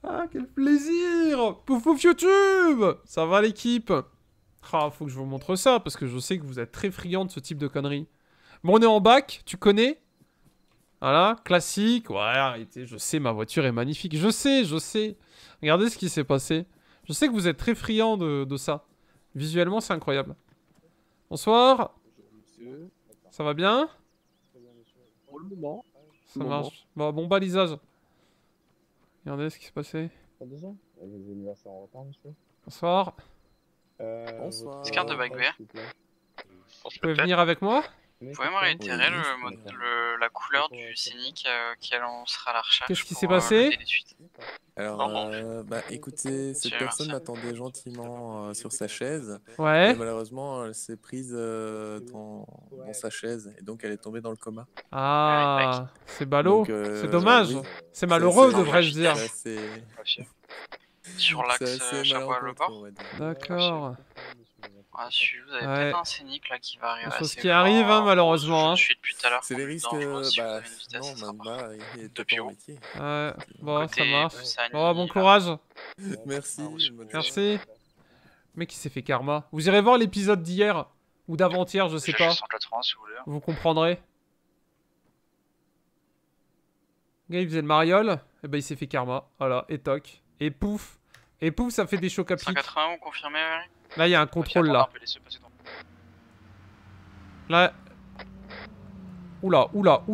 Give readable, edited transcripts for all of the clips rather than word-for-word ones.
Ah, quel plaisir! Pouf pouf YouTube! Ça va l'équipe? Ah, faut que je vous montre ça, parce que je sais que vous êtes très friands de ce type de conneries. Bon, on est en bac, tu connais? Voilà, classique. Ouais, arrêtez, je sais, ma voiture est magnifique. Je sais. Regardez ce qui s'est passé. Je sais que vous êtes très friands de ça. Visuellement, c'est incroyable. Bonsoir. Monsieur. Ça va bien? Pour le moment. Ça marche. Bon balisage. Regardez ce qui s'est passé. Pas déjà les anniversaires en retard, monsieur. Bonsoir. Bonsoir. Est-ce carte de bac vert? Vous pouvez venir avec moi? Vous pouvez me réitérer la couleur du scénic auquel on sera à la recherche? Qu'est-ce qui s'est passé? Alors, écoutez, cette personne m'attendait gentiment sur sa chaise. Ouais. Et malheureusement, elle s'est prise dans sa chaise et donc elle est tombée dans le coma. Ah, c'est ballot. C'est dommage. Oui. C'est malheureux, devrais-je dire. Sur l'axe Chapois-le-Port. D'accord. Ah, vous avez peut-être un scénic là qui va arriver. Des choses qui arrivent, hein, malheureusement. Je suis depuis tout à l'heure. C'est les risques. Non, il est depuis en haut. métier. Ouais, bon, ça marche. Sagny, Bon, bon courage. Merci. Merci. Mec, il s'est fait karma. Vous irez voir l'épisode d'hier ou d'avant-hier, je sais pas. 180 si vous voulez. Vous comprendrez. Le gars, il faisait le mariole. Et ben, il s'est fait karma. Voilà, et toc. Et pouf. Et pouf, ça fait des chocs à pic. 180, vous confirmez? Là, il y a un contrôle là. Là. Oula.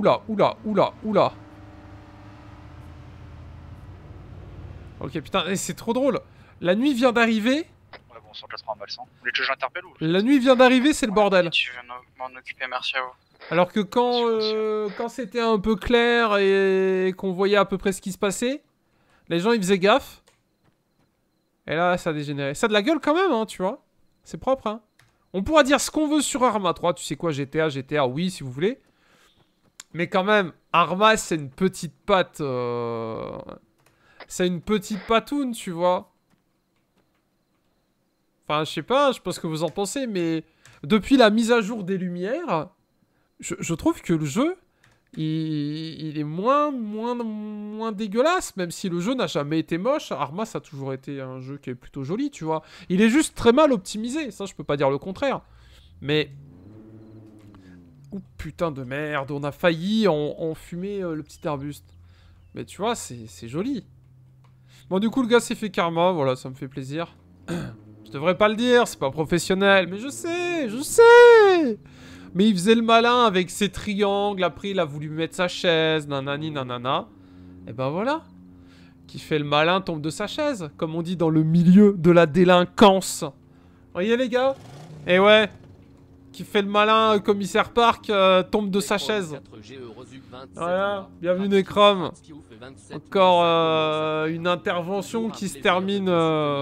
Ok, putain, c'est trop drôle. La nuit vient d'arriver. Ouais, bon, 180 balles 100. Vous voulez que j'interpelle ou? La nuit vient d'arriver, c'est le bordel. Tu veux m'en occuper, merci à vous. Alors que quand c'était un peu clair et qu'on voyait à peu près ce qui se passait, les gens ils faisaient gaffe. Et là, ça a dégénéré. Ça a de la gueule quand même, hein, tu vois. C'est propre, hein. On pourra dire ce qu'on veut sur Arma 3. Tu sais quoi, GTA, oui, si vous voulez. Mais quand même, Arma, c'est une petite patte. C'est une petite patoune, tu vois. Enfin, je sais pas ce que vous en pensez, mais depuis la mise à jour des lumières, je trouve que le jeu, il est moins dégueulasse, même si le jeu n'a jamais été moche. Arma, ça a toujours été un jeu qui est plutôt joli, tu vois. Il est juste très mal optimisé, ça je peux pas dire le contraire. Mais... Oh putain de merde, on a failli en fumer le petit arbuste. Mais tu vois, c'est joli. Bon, du coup, le gars s'est fait karma, voilà, ça me fait plaisir. Je devrais pas le dire, c'est pas professionnel, mais je sais. Mais il faisait le malin avec ses triangles, après il a voulu mettre sa chaise, nanani nanana. Et ben voilà. Qui fait le malin tombe de sa chaise, comme on dit dans le milieu de la délinquance. Voyez les gars? Et ouais. Qui fait le malin, commissaire Park, tombe de sa chaise. Voilà, bienvenue Necrom. Encore une intervention qui se termine...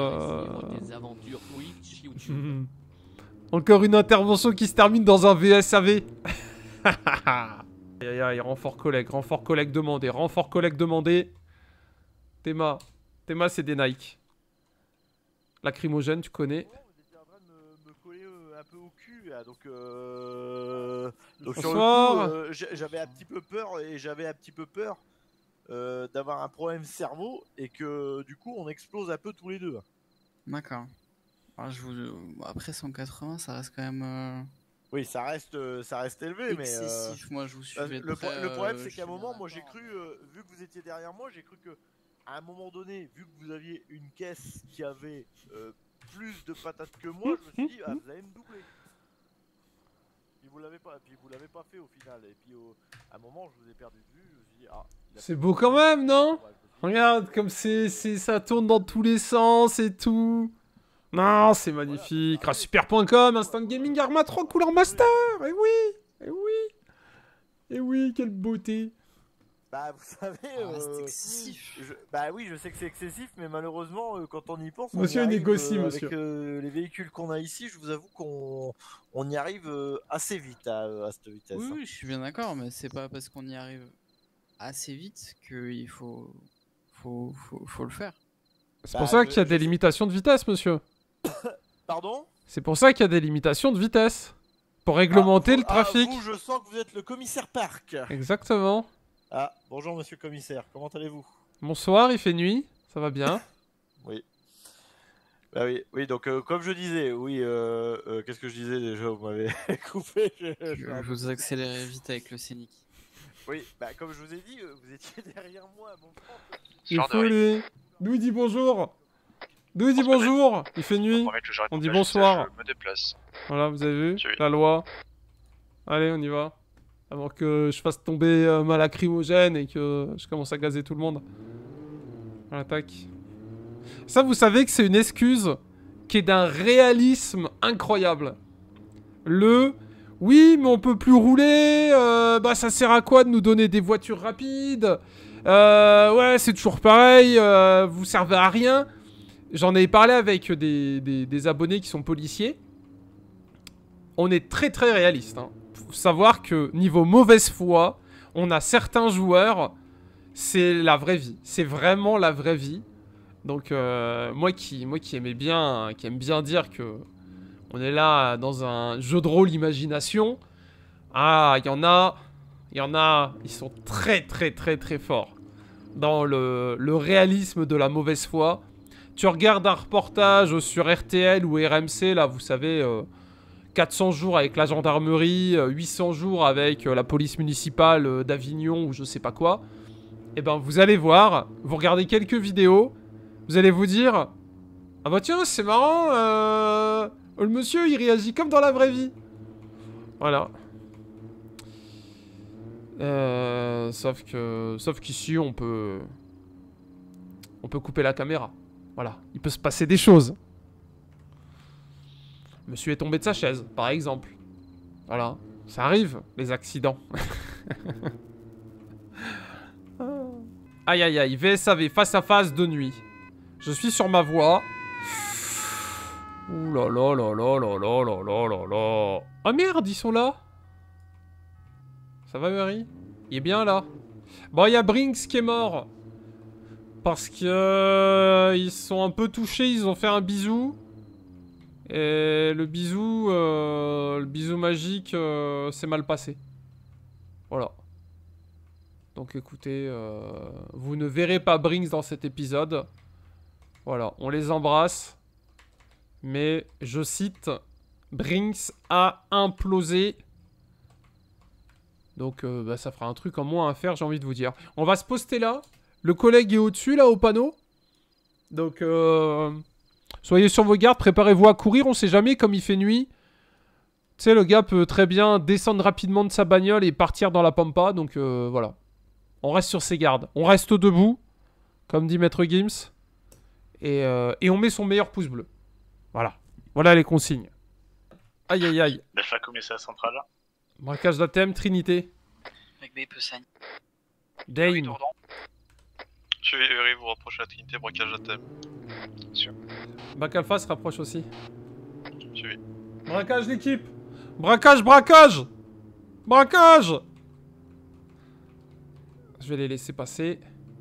Encore une intervention qui se termine dans un VSAV. Aïe aïe aïe, renfort collègue demandé. Théma c'est des Nike. Lacrymogène, tu connais. Vous étiez en train de me coller un peu au cul là, donc Bonsoir. sur le coup, j'avais un petit peu peur d'avoir un problème cerveau et que du coup on explose un peu tous les deux. D'accord. Alors, après 180, ça reste quand même. Oui, ça reste élevé, excessif. Moi, je vous suivais le problème, c'est qu'à un moment, moi j'ai cru, vu que vous étiez derrière moi, j'ai cru que à un moment donné, vu que vous aviez une caisse qui avait plus de patates que moi, je me suis dit, ah, vous allez me doubler. Puis vous l'avez pas fait au final. Et puis à un moment, je vous ai perdu de vue. Je me suis dit, ah. C'est beau quand même, non? Regarde comme ça tourne dans tous les sens et tout. Non, c'est magnifique. Voilà, super.com, Instant Gaming, Arma 3 couleur master. Et oui, quelle beauté. Bah, vous savez, c'est excessif. Bah oui, je sais que c'est excessif, mais malheureusement, quand on y pense, monsieur on y négocie, arrive, monsieur. Avec les véhicules qu'on a ici, je vous avoue qu'on y arrive assez vite à cette vitesse. Oui, je suis bien d'accord, mais c'est pas parce qu'on y arrive assez vite qu'il faut le faire. C'est pour ça qu'il y a des limitations de vitesse, monsieur. Pardon? C'est pour ça qu'il y a des limitations de vitesse. Pour réglementer le trafic. Vous, je sens que vous êtes le commissaire Park. Exactement. Ah, bonjour monsieur le commissaire, comment allez-vous? Bonsoir, il fait nuit. Ça va bien? Oui. Bah oui, oui, donc comme je disais, oui, qu'est-ce que je disais déjà? Vous m'avez coupé. Je vous accélérez vite avec le scénic. Oui, bah comme je vous ai dit, vous étiez derrière moi, mon propre. Il faut lui. D'où il dit bonjour? D'où il dit bonjour? Il fait nuit. On dit bonsoir. Je me déplace. Voilà, vous avez vu? Oui. La loi. Allez, on y va. Avant que je fasse tomber ma lacrymogène et que je commence à gazer tout le monde. Voilà, tac. Ça, vous savez que c'est une excuse qui est d'un réalisme incroyable. Oui, mais on peut plus rouler. Bah, ça sert à quoi de nous donner des voitures rapides? Ouais, c'est toujours pareil. Vous servez à rien. J'en ai parlé avec des abonnés qui sont policiers. On est très très réaliste. Hein. Faut savoir que niveau mauvaise foi, on a certains joueurs, c'est la vraie vie. C'est vraiment la vraie vie. Donc moi qui aime bien dire que on est là dans un jeu de rôle imagination. Ah, il y en a, ils sont très très très très forts dans le réalisme de la mauvaise foi. Tu regardes un reportage sur RTL ou RMC, là, vous savez, 400 jours avec la gendarmerie, 800 jours avec la police municipale d'Avignon ou je sais pas quoi. Et ben, vous allez voir, vous regardez quelques vidéos, vous allez vous dire, ah bah tiens, c'est marrant, le monsieur, il réagit comme dans la vraie vie. Voilà. Sauf qu'ici, on peut couper la caméra. Voilà, il peut se passer des choses. Monsieur est tombé de sa chaise, par exemple. Voilà, ça arrive, les accidents. Aïe aïe aïe, VSAV, face à face de nuit. Je suis sur ma voie. Ouh là là là là là là là là là là. Oh merde, ils sont là. Ça va, Mary? Il est bien là. Bon, il y a Brinks qui est mort. Parce que ils sont un peu touchés, ils ont fait un bisou. Et le bisou magique s'est mal passé. Voilà. Donc écoutez, vous ne verrez pas Brinks dans cet épisode. Voilà, on les embrasse. Mais je cite, Brinks a implosé. Donc bah, ça fera un truc en moins à faire, j'ai envie de vous dire. On va se poster là. Le collègue est au-dessus, là, au panneau. Donc, soyez sur vos gardes, préparez-vous à courir, on sait jamais, comme il fait nuit. Tu sais, le gars peut très bien descendre rapidement de sa bagnole et partir dans la pampa, donc voilà. On reste sur ses gardes. On reste debout, comme dit Maître Gims. Et on met son meilleur pouce bleu. Voilà. Voilà les consignes. Aïe, aïe, aïe. L'Alpha Commissariat Central. Braquage d'ATM, Trinité. Mec, B peut saigner. Dane. Je vais vous rapprocher à la Trinité, braquage ATM. Sûr. Bac Alpha se rapproche aussi. Suivi. Braquage l'équipe. Braquage, braquage. Braquage. Je vais les laisser passer.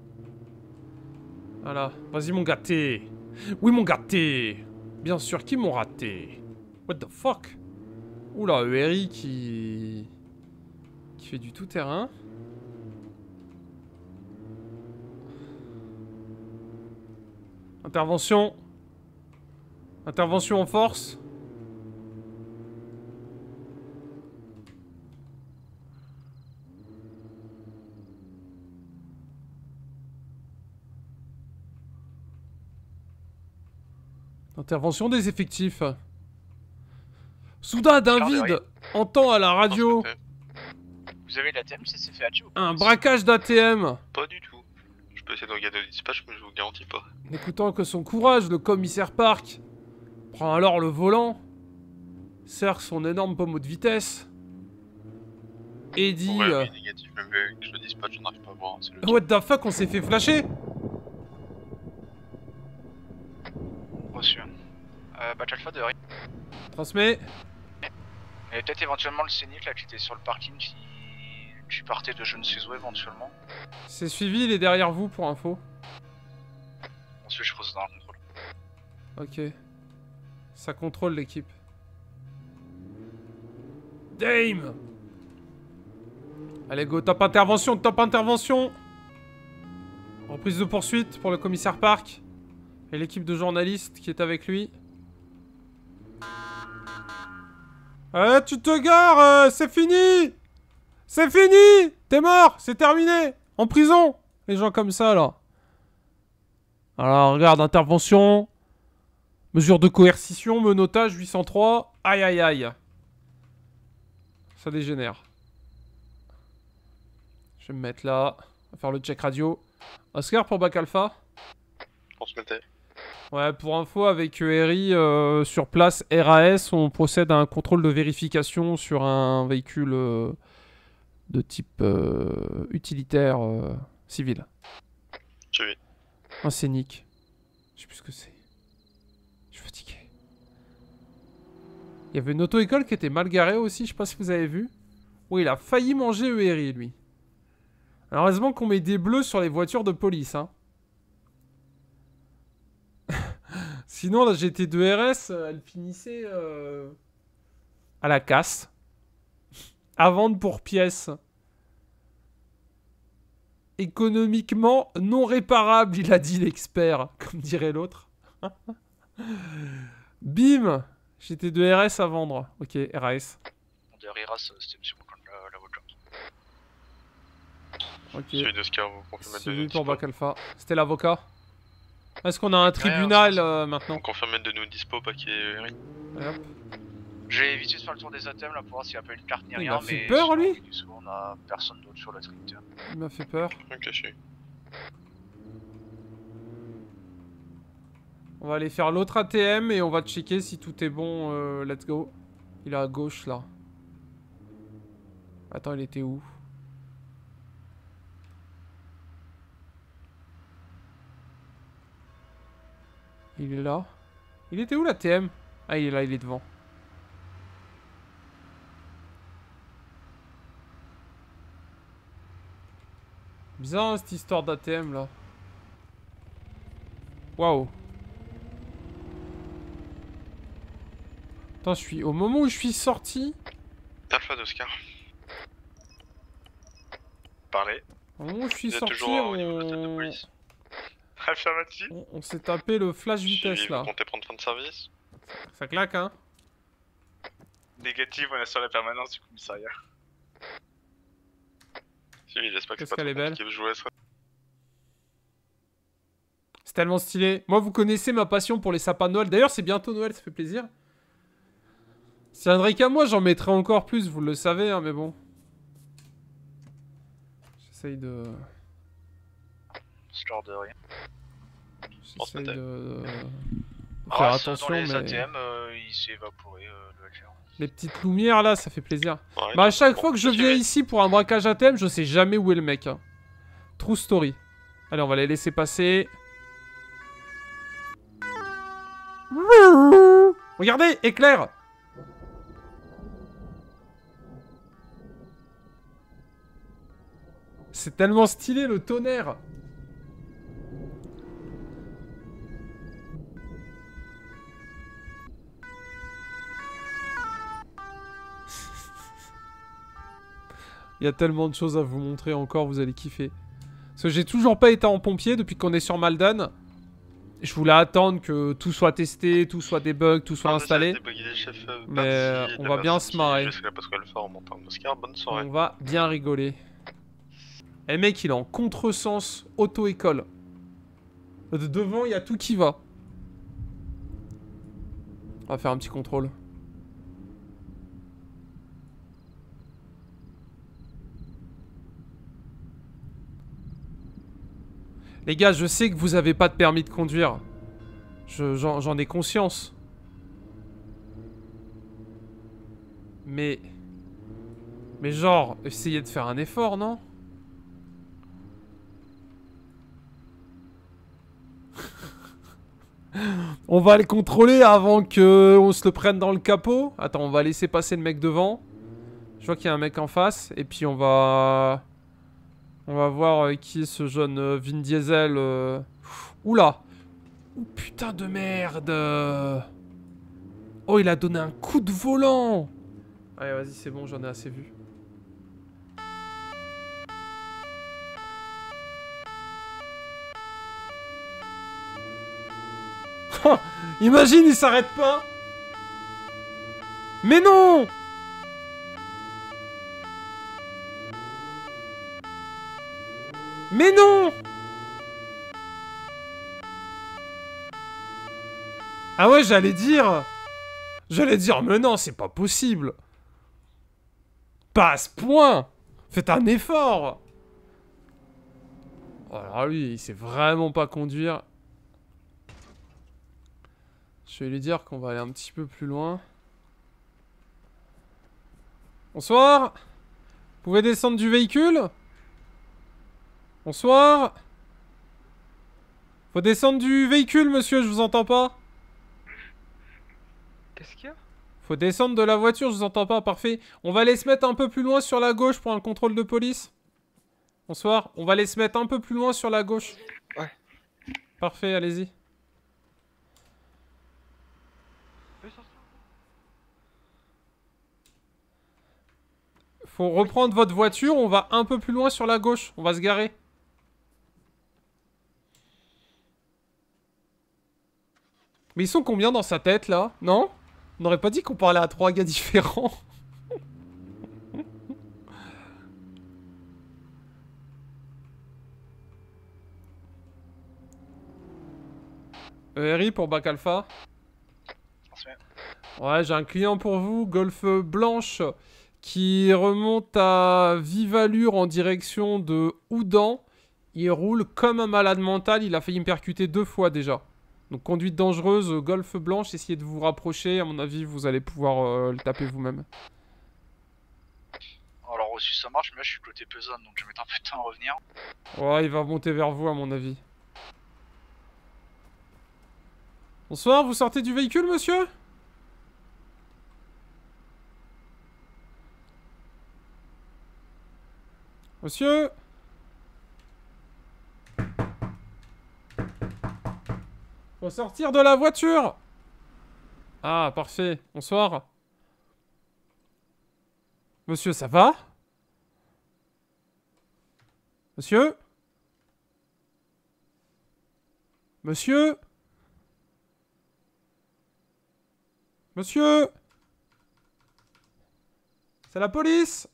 Voilà. Vas-y mon gâté. Oui mon gâté. Bien sûr, qui m'ont raté? What the fuck? Oula, ERI qui fait du tout-terrain. Intervention. Intervention en force. Intervention des effectifs. Soudain, d'un vide, entend à la radio Vous avez l'ATM, c'est fait ou un braquage d'ATM. Pas du tout. Je peux essayer de regarder le dispatch, mais je vous garantis pas. N'écoutant que son courage, le commissaire Park prend alors le volant, serre son énorme pommeau de vitesse et dit Ouais, oui, négatif, même avec le dispatch, je n'arrive pas à voir. Le... What the fuck, on s'est fait flasher. Reçu. Batch Alpha de Harry. Transmet. Et peut-être éventuellement le scénic là qui était sur le parking qui partait de je ne sais où éventuellement. C'est suivi, il est derrière vous pour info. Ensuite je pose dans le contrôle. Ok. Ça contrôle l'équipe. Dame. Allez go, top intervention, top intervention. Reprise de poursuite pour le commissaire Park. Et l'équipe de journalistes qui est avec lui. Tu te gares, c'est fini! C'est fini! T'es mort, c'est terminé! En prison! Les gens comme ça, là. Alors, regarde, intervention. Mesure de coercition, menottage, 803. Aïe, aïe, aïe. Ça dégénère. Je vais me mettre là. On va faire le check radio. Oscar pour Bac Alpha. On se mettait. Ouais, pour info, avec ERI, sur place, RAS, on procède à un contrôle de vérification sur un véhicule de type utilitaire civil. J'ai vu. Un scénic. Je sais plus ce que c'est. Je suis fatigué. Il y avait une auto-école qui était mal garée aussi, je sais pas si vous avez vu. Oui, il a failli manger ERI, lui. Alors, heureusement qu'on met des bleus sur les voitures de police, hein. Sinon, la GT2 RS, elle finissait à la casse. À vendre pour pièces. Économiquement non réparable, il a dit l'expert, comme dirait l'autre. Bim, GT2 RS à vendre. Ok, RAS. D'ailleurs, RAS, c'était monsieur l'avocat. Ok. Celui d'Oscar, vous confirmez C'est de lui dispo. pour Bac Alpha. C'était l'avocat. Est-ce qu'on a un tribunal maintenant? Vous confirmez de nous dispo, pas qu'il y ait Eric. Hop. J'ai évité de faire le tour des atomes là pour voir s'il n'y a pas une carte ni Il rien. m'a fait mais peur, sinon, lui. On a personne d'autre sur la Trinité. Il m'a fait peur. Ok, je suis. On va aller faire l'autre ATM et on va checker si tout est bon. Let's go. Il est à gauche là. Attends, il était où? Il est là. Il était où l'ATM? Ah, il est là, il est devant. Bizarre hein, cette histoire d'ATM là. Waouh. Attends, je suis... Au moment où je suis sorti... Alpha d'Oscar. Parlez. Au moment où je suis Vous êtes sorti, toujours au niveau de la tête de police. Affirmatif. on s'est tapé le flash vitesse Suivi, là. vous comptez prendre fin de service? Ça claque hein. Négatif, on est sur la permanence du commissariat. Suivi, j'espère que Qu'est-ce c'est pas qu'elle est trop belle. compliqué de jouer à ça. C'est tellement stylé. Moi, vous connaissez ma passion pour les sapins de Noël. D'ailleurs, c'est bientôt Noël, ça fait plaisir. Si ça viendrait qu'à moi, j'en mettrais encore plus, vous le savez, hein, mais bon. J'essaye de... Ce genre de rien. J'essaye de... Ah, faire ça, attention, dans les mais... ATM, il s'est évaporé le LGR. Les petites lumières, là, ça fait plaisir. Ouais, Bah, à chaque bon, fois que je suivi. viens ici pour un braquage ATM, je sais jamais où est le mec. Hein. True story. Allez, on va les laisser passer. Regardez, éclair. C'est tellement stylé, le tonnerre. Il y a tellement de choses à vous montrer encore, vous allez kiffer. Parce que j'ai toujours pas été en pompier depuis qu'on est sur Malden. Je voulais attendre que tout soit testé, tout soit débug, tout soit installé. Mais on va bien se marrer. On va bien rigoler. Et le mec, il est en contresens auto-école. De devant, il y a tout qui va. On va faire un petit contrôle. Les gars, je sais que vous avez pas de permis de conduire. J'en ai conscience. Mais genre, essayez de faire un effort, non? On va le contrôler avant que on se le prenne dans le capot. Attends, on va laisser passer le mec devant. Je vois qu'il y a un mec en face. Et puis on va voir qui est ce jeune Vin Diesel. Oula. Oh putain de merde. Oh, il a donné un coup de volant. Allez, vas-y, c'est bon, j'en ai assez vu. Imagine, il s'arrête pas. Mais non! Mais non! Ah ouais, j'allais dire... mais non, c'est pas possible. Pas à ce point. Faites un effort. Oh, alors lui, il sait vraiment pas conduire. Je vais lui dire qu'on va aller un petit peu plus loin. Bonsoir. Vous pouvez descendre du véhicule? Bonsoir. Faut descendre du véhicule, monsieur, je vous entends pas. Qu'est-ce qu'il y a? Faut descendre de la voiture, je vous entends pas, parfait. On va aller se mettre un peu plus loin sur la gauche pour un contrôle de police. Bonsoir, on va aller se mettre un peu plus loin sur la gauche. Ouais. Parfait, allez-y. Faut reprendre votre voiture, on va un peu plus loin sur la gauche. On va se garer. Mais ils sont combien dans sa tête, là? Non? On n'aurait pas dit qu'on parlait à 3 gars différents? ERI pour Bac Alpha. Ouais, j'ai un client pour vous, Golf Blanche, qui remonte à vive allure en direction de Houdan. Il roule comme un malade mental, il a failli me percuter 2 fois déjà. Donc conduite dangereuse, Golf Blanche, essayez de vous rapprocher, à mon avis vous allez pouvoir le taper vous-même. Alors reçu ça marche, mais là je suis côté Pesane, donc je vais mettre un peu de temps à revenir. Ouais, il va monter vers vous à mon avis. Bonsoir, vous sortez du véhicule, monsieur? Monsieur? Faut sortir de la voiture! Ah, parfait. Bonsoir. Monsieur, ça va? Monsieur? Monsieur? Monsieur? C'est la police?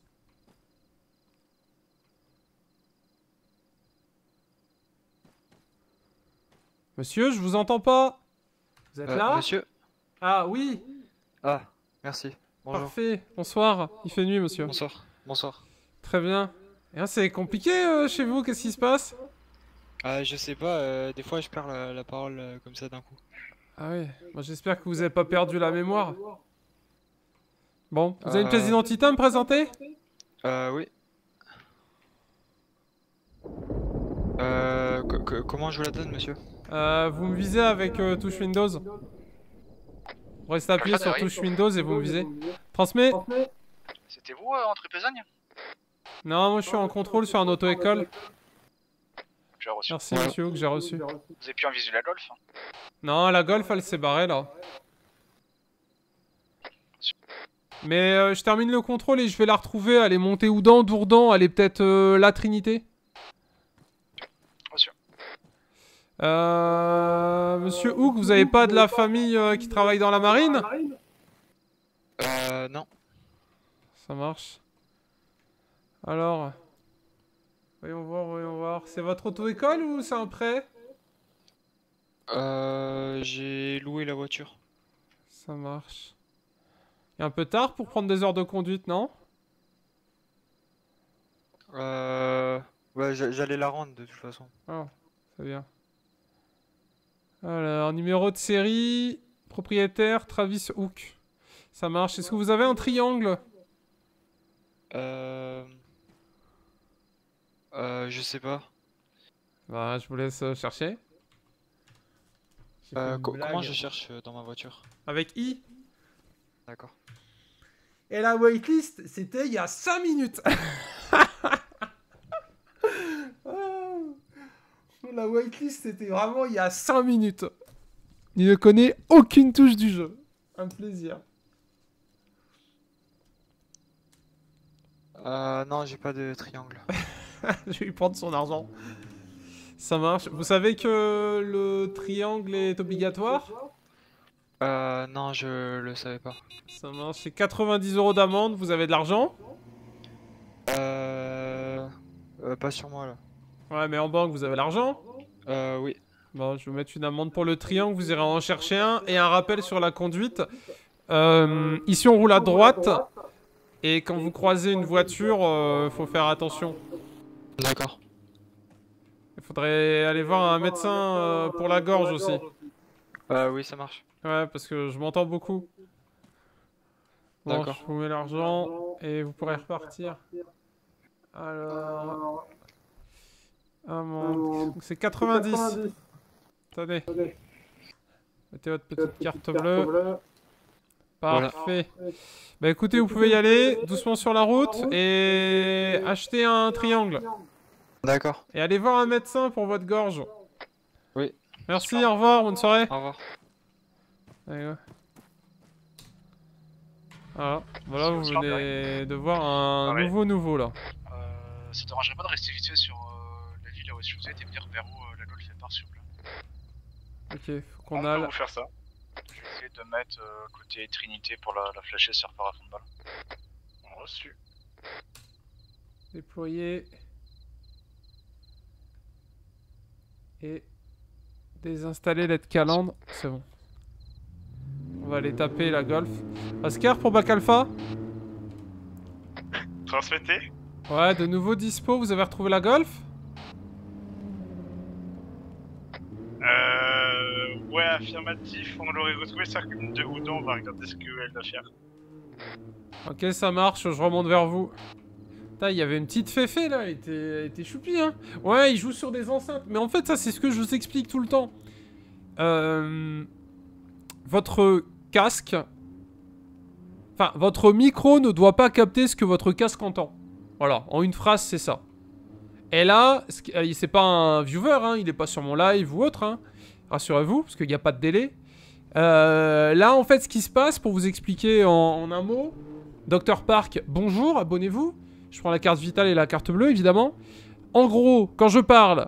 Monsieur, je vous entends pas. Vous êtes là? Monsieur? Ah oui. Ah, merci. Bonjour. Parfait. Bonsoir. Il fait nuit, monsieur. Bonsoir. Bonsoir. Très bien. Et c'est compliqué chez vous, qu'est-ce qui se passe? Je sais pas, des fois je perds la parole comme ça d'un coup. Ah oui, moi j'espère que vous avez pas perdu la mémoire. Bon, vous avez une pièce d'identité à me présenter? Oui. Comment je vous la donne, monsieur? Vous me visez avec touche Windows. Vous restez appuyé sur touche Windows et vous me visez. Transmets. C'était vous, entrée Pézagne? Non, moi je suis en contrôle sur un auto-école. J'ai reçu. Merci monsieur, que j'ai reçu. Vous avez pu en visu la Golf? Non, la Golf elle s'est barrée là. Mais je termine le contrôle et je vais la retrouver. Elle est montée Houdan, Dourdan, elle est peut-être la Trinité. Monsieur Hook, vous avez pas de la famille qui travaille dans la marine? Non. Ça marche. Alors... Voyons voir, voyons voir. C'est votre auto-école ou c'est un prêt? J'ai loué la voiture. Ça marche. Il est un peu tard pour prendre des heures de conduite, non? Ouais, j'allais la rendre de toute façon. Ah, c'est bien. Alors, numéro de série, propriétaire, Travis Hook. Ça marche. Est-ce que vous avez un triangle? Je sais pas. Bah, je vous laisse chercher. Comment je cherche dans ma voiture? Avec I. D'accord. Et la waitlist, c'était il y a 5 minutes. La waitlist, c'était vraiment il y a 5 minutes. Il ne connaît aucune touche du jeu. Un plaisir. Non, j'ai pas de triangle. Je vais lui prendre son argent. Ça marche. Vous savez que le triangle est obligatoire? Non, je le savais pas. Ça marche. C'est 90 € d'amende. Vous avez de l'argent? Pas sur moi là. Ouais, mais en banque, vous avez l'argent? Oui. Bon, je vais vous mettre une amende pour le triangle. Vous irez en chercher un. Et un rappel sur la conduite. Ici, on roule à droite. Et quand vous croisez une voiture, faut faire attention. D'accord. Il faudrait aller voir un médecin pour la gorge aussi. Oui, ça marche. Ouais, parce que je m'entends beaucoup. Bon, D'accord. je vous mets l'argent et vous pourrez repartir. Alors... amende. C'est 90. Attendez. Mettez votre petite carte bleue. Parfait. Bah écoutez, vous pouvez y aller doucement sur la route et acheter un triangle. D'accord. Et allez voir un médecin pour votre gorge. Oui. Merci, au revoir, bonne soirée. Au revoir. Allez, ouais. Voilà, vous venez de voir un nouveau là. Ça te dérangerait pas de rester vite fait sur la ville là où vous êtes et me dire vers où la golf est part s'il vous plaît. Ok, faut qu'on On peut aille. vous faire ça. Je vais essayer de mettre côté Trinité pour la flasher, ça repart à fond de balle. Reçu. Déployer. Et désinstaller l'aide calandre. C'est bon. On va aller taper la golf. Oscar pour Bac Alpha? Transmettez. Ouais, de nouveau dispo, vous avez retrouvé la golf? Ouais, affirmatif, on l'aurait retrouvé, ça recule de Houdon, on va regarder ce qu'elle doit faire. Ok, ça marche, je remonte vers vous. Putain, il y avait une petite féfé là, elle était choupie, hein. Ouais, il joue sur des enceintes. Mais en fait, ça, c'est ce que je vous explique tout le temps. Votre casque... Enfin, votre micro ne doit pas capter ce que votre casque entend. Voilà, en une phrase, c'est ça. Et là, c'est pas un viewer, hein, il est pas sur mon live ou autre, hein. Rassurez-vous, parce qu'il n'y a pas de délai. Là, en fait, ce qui se passe, pour vous expliquer en un mot, Dr Park, bonjour, abonnez-vous. Je prends la carte vitale et la carte bleue, évidemment. En gros, quand je parle...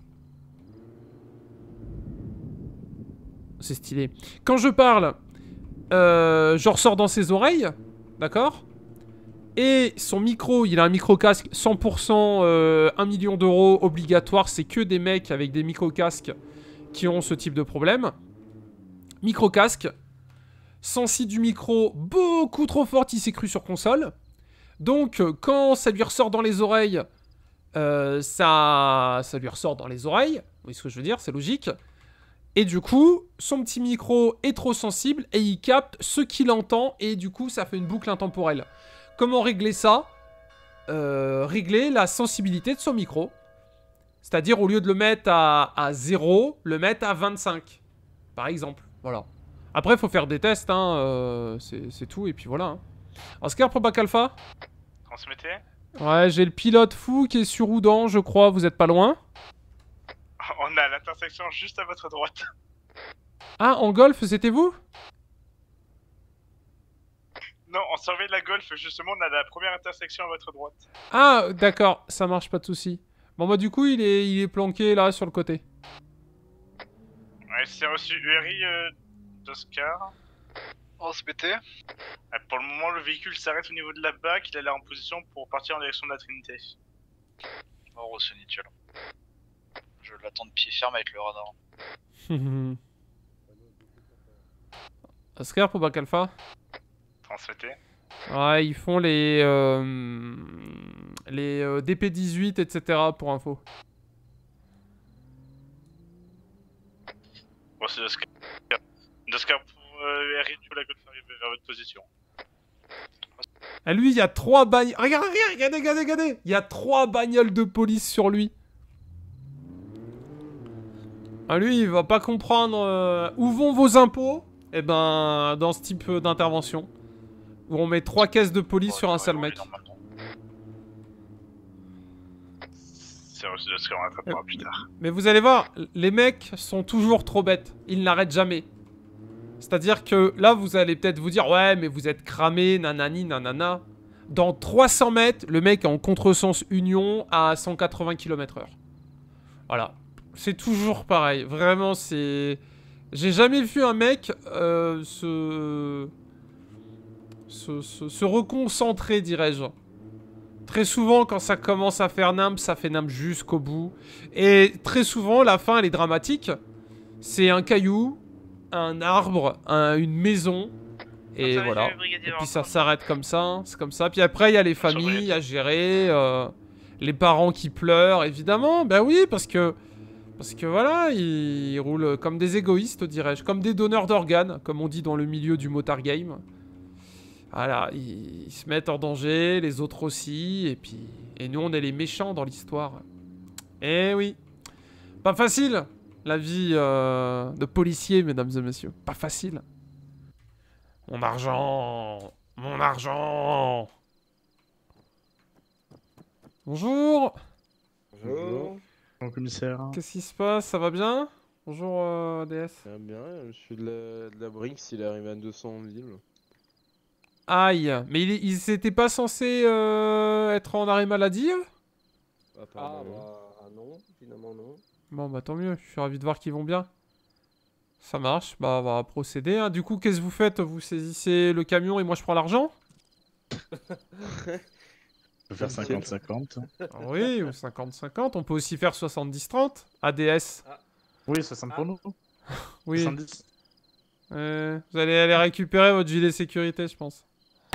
C'est stylé. Quand je parle, je ressors dans ses oreilles, d'accord? Et son micro, il a un micro-casque 100%, 1 million d'euros obligatoire. C'est que des mecs avec des micro-casques qui ont ce type de problème. Micro-casque. Sensi du micro beaucoup trop forte, il s'est cru sur console. Donc, quand ça lui ressort dans les oreilles, ça lui ressort dans les oreilles. Vous voyez ce que je veux dire? C'est logique. Et du coup, son petit micro est trop sensible et il capte ce qu'il entend. Et du coup, ça fait une boucle intemporelle. Comment régler ça? Régler la sensibilité de son micro. C'est-à-dire, au lieu de le mettre à 0, le mettre à 25. Par exemple. Voilà. Après, il faut faire des tests. Hein, c'est tout. Et puis voilà. Hein. Oscar pour Bac Alpha? Transmettez. Ouais, j'ai le pilote fou qui est sur Oudan, je crois. Vous êtes pas loin? On a l'intersection juste à votre droite. Ah, en golf, c'était vous? Non, on surveille la golf, justement, on a la première intersection à votre droite. Ah, d'accord, ça marche, pas de souci. Bon, bah, du coup, il est planqué là sur le côté. Ouais, c'est reçu URI d'Oscar. On se mettait. Pour le moment, le véhicule s'arrête au niveau de la BAC, il a l'air en position pour partir en direction de la Trinité. Oh, c'est nickel. Je l'attends de pied ferme avec le radar. Oscar pour Bac Alpha? Transmettez. Ouais, ils font les DP18, etc. pour info. Bon, c'est Oscar. D'Oscar pour URI, la golf arrive vers votre position. Ah, lui, il y a 3 bagnoles. Regardez. Il y a 3 bagnoles de police sur lui. Ah, lui, il va pas comprendre où vont vos impôts. Eh ben, dans ce type d'intervention. Où on met 3 caisses de police sur un seul mec. C'est reçu d'Oscar, on rattrapera plus tard. Mais vous allez voir, les mecs sont toujours trop bêtes. Ils n'arrêtent jamais. C'est-à-dire que là, vous allez peut-être vous dire, ouais, mais vous êtes cramé, nanani, nanana. Dans 300 mètres, le mec est en contresens union à 180 km/h. Voilà. C'est toujours pareil. Vraiment, c'est... J'ai jamais vu un mec se reconcentrer, dirais-je. Très souvent, quand ça commence à faire nimp, ça fait nimp jusqu'au bout. Et très souvent, la fin, elle est dramatique. C'est un caillou, un arbre, une maison. Et voilà. Et puis ça s'arrête comme ça. Hein. C'est comme ça. Puis après, il y a les familles à gérer. Les parents qui pleurent, évidemment. Ben oui, parce que voilà, ils roulent comme des égoïstes, dirais-je. Comme des donneurs d'organes, comme on dit dans le milieu du motard game. Voilà, ils se mettent en danger, les autres aussi, et nous on est les méchants dans l'histoire. Eh oui. Pas facile, la vie de policier, mesdames et messieurs. Pas facile. Mon argent. Mon argent. Bonjour. Bonjour. Mon commissaire. Qu'est-ce qui se passe? Ça va bien? Bonjour, ADS. Ça va bien, je suis de la Brinks, il est arrivé à 200 en ville. Aïe, mais ils étaient pas censés être en arrêt maladie? Non, finalement non. Bon bah tant mieux, je suis ravi de voir qu'ils vont bien. Ça marche, bah on va procéder. Hein. Du coup, qu'est-ce que vous faites? Vous saisissez le camion et moi je prends l'argent? On peut faire 50-50. Oui, ou 50-50, on peut aussi faire 70-30. ADS. Oui, 60 pour nous. Oui. 70. Vous allez aller récupérer votre gilet sécurité, je pense.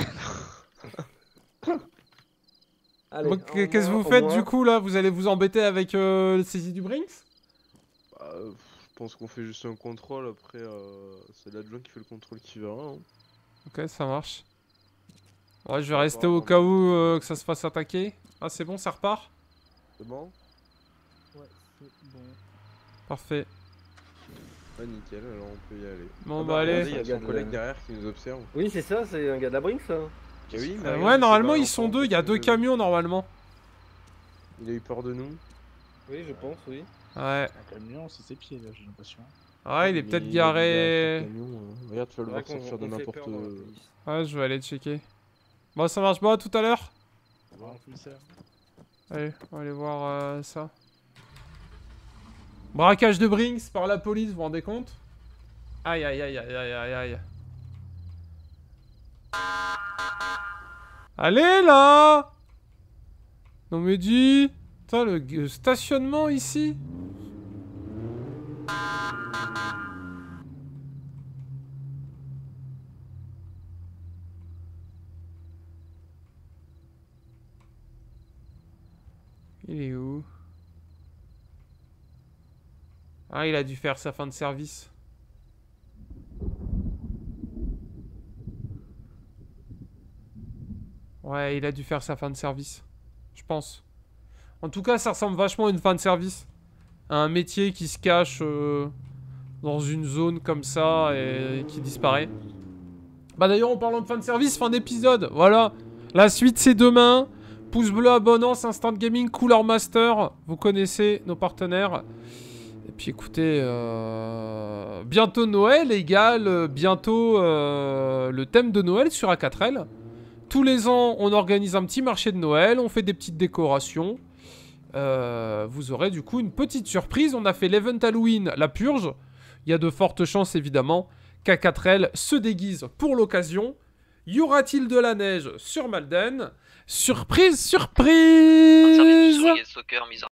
Allez, qu'est-ce que vous faites du coup là? Vous allez vous embêter avec le saisie du Brinks? Je pense qu'on fait juste un contrôle, après c'est l'adjoint qui fait le contrôle qui verra. Hein. Ok, ça marche. Ouais, je vais rester au cas où que ça se fasse attaquer. Ah, c'est bon, ça repart? C'est bon? Ouais, c'est bon. Parfait. Ah, nickel, alors on peut y aller. Bon, bah allez. Il y a son collègue derrière qui nous observe. Oui, c'est ça, c'est un gars de la Brinks, ça. Oui, ouais, normalement ils sont deux, il y a deux camions normalement. Il a eu peur de nous? Oui, je pense, oui. Ouais. Un camion, c'est ses pieds là, j'ai l'impression. Ouais, il est peut-être garé. Regarde, tu vas le voir sortir de n'importe où. Ouais, je vais aller checker. Bon, ça marche pas, à tout à l'heure. Bon, commissaire. Allez, on va aller voir ça. Braquage de Brinks par la police, vous vous rendez compte? Aïe, aïe, aïe, aïe, aïe, aïe, aïe. Allez, là! Non, mais dis... Putain, le stationnement, ici. Il est où? Ah, il a dû faire sa fin de service. Ouais, il a dû faire sa fin de service. Je pense. En tout cas, ça ressemble vachement à une fin de service. À un métier qui se cache dans une zone comme ça et qui disparaît. Bah d'ailleurs, en parlant de fin de service, fin d'épisode. Voilà. La suite, c'est demain. Pouce bleu, abonnance, Instant Gaming, Cooler Master. Vous connaissez nos partenaires. Et puis écoutez, bientôt Noël égale bientôt le thème de Noël sur A4L. Tous les ans, on organise un petit marché de Noël, on fait des petites décorations. Vous aurez du coup une petite surprise. On a fait l'event Halloween, la purge. Il y a de fortes chances évidemment qu'A4L se déguise pour l'occasion. Y aura-t-il de la neige sur Malden? Surprise, surprise!